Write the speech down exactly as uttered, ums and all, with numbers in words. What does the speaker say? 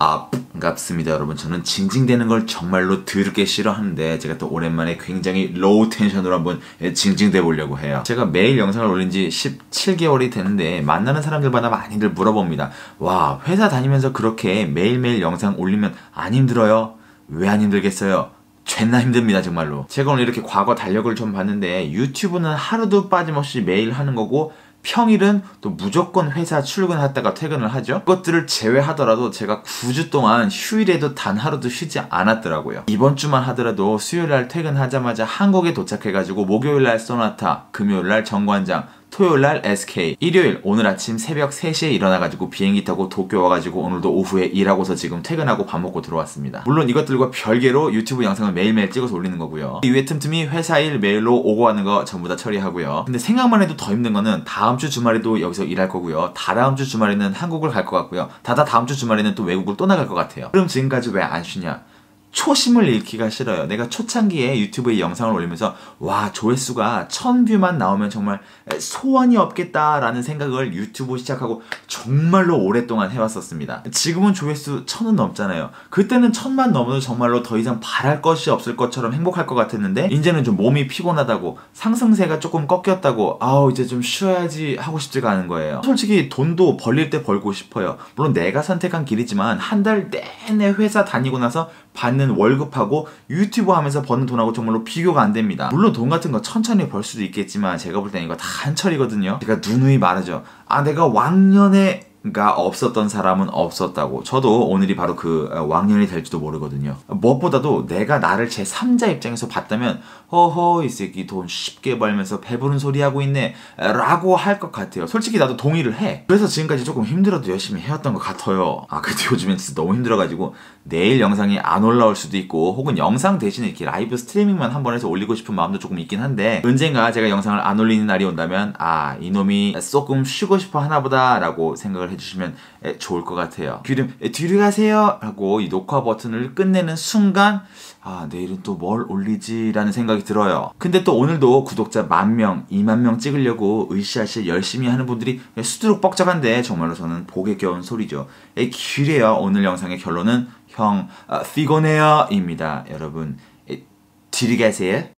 아, 반갑습니다 여러분. 저는 징징대는 걸 정말로 더럽게 싫어하는데 제가 또 오랜만에 굉장히 로우 텐션으로 한번 징징대 보려고 해요. 제가 매일 영상을 올린 지 십칠 개월이 됐는데 만나는 사람들마다 많이들 물어봅니다. 와, 회사 다니면서 그렇게 매일매일 영상 올리면 안 힘들어요? 왜 안 힘들겠어요? 존나 힘듭니다 정말로. 제가 오늘 이렇게 과거 달력을 좀 봤는데 유튜브는 하루도 빠짐없이 매일 하는 거고 평일은 또 무조건 회사 출근했다가 퇴근을 하죠. 그것들을 제외하더라도 제가 구 주 동안 휴일에도 단 하루도 쉬지 않았더라고요. 이번 주만 하더라도 수요일날 퇴근하자마자 한국에 도착해가지고 목요일날 소나타, 금요일날 정관장, 토요일날 에스케이, 일요일 오늘 아침 새벽 세 시에 일어나가지고 비행기 타고 도쿄 와가지고 오늘도 오후에 일하고서 지금 퇴근하고 밥 먹고 들어왔습니다. 물론 이것들과 별개로 유튜브 영상을 매일매일 찍어서 올리는 거고요. 이외 틈틈이 회사 일 메일로 오고 가는 거 전부 다 처리하고요. 근데 생각만 해도 더 힘든 거는 다음 주 주말에도 여기서 일할 거고요. 다다음 주 주말에는 한국을 갈 것 같고요. 다다 다음 주 주말에는 또 외국을 또 나갈 것 같아요. 그럼 지금까지 왜 안 쉬냐? 초심을 잃기가 싫어요. 내가 초창기에 유튜브에 영상을 올리면서 와, 조회수가 천 뷰만 나오면 정말 소원이 없겠다라는 생각을 유튜브 시작하고 정말로 오랫동안 해왔었습니다. 지금은 조회수 천은 넘잖아요. 그때는 천만 넘어도 정말로 더 이상 바랄 것이 없을 것처럼 행복할 것 같았는데 이제는 좀 몸이 피곤하다고 상승세가 조금 꺾였다고 아우 이제 좀 쉬어야지 하고 싶지가 않은 거예요. 솔직히 돈도 벌릴 때 벌고 싶어요. 물론 내가 선택한 길이지만 한 달 내내 회사 다니고 나서 받는 월급하고 유튜브 하면서 버는 돈하고 정말로 비교가 안 됩니다. 물론 돈 같은 거 천천히 벌 수도 있겠지만 제가 볼 때는 이거 다 한철이거든요. 제가 누누이 말하죠. 아, 내가 왕년에 가 없었던 사람은 없었다고. 저도 오늘이 바로 그 왕년이 될지도 모르거든요. 무엇보다도 내가 나를 제삼자 입장에서 봤다면 허허 이 새끼 돈 쉽게 벌면서 배부른 소리 하고 있네 라고 할 것 같아요. 솔직히 나도 동의를 해. 그래서 지금까지 조금 힘들어도 열심히 해왔던 것 같아요. 아, 근데 요즘엔 진짜 너무 힘들어가지고 내일 영상이 안 올라올 수도 있고 혹은 영상 대신에 이렇게 라이브 스트리밍만 한번 해서 올리고 싶은 마음도 조금 있긴 한데 언젠가 제가 영상을 안 올리는 날이 온다면 아, 이놈이 조금 쉬고 싶어 하나보다 라고 생각을 해주시면 좋을 것 같아요. 그럼 뒤로 가세요 하고 이 녹화 버튼을 끝내는 순간 아, 내일은 또 뭘 올리지 라는 생각이 들어요. 근데 또 오늘도 구독자 만 명, 이만 명 찍으려고 으쌰으쌰 열심히 하는 분들이 수두룩 뻑적한데 정말로 저는 복에 겨운 소리죠. 그래요. 오늘 영상의 결론은 형 아, 피곤해요 입니다. 여러분 뒤로 가세요.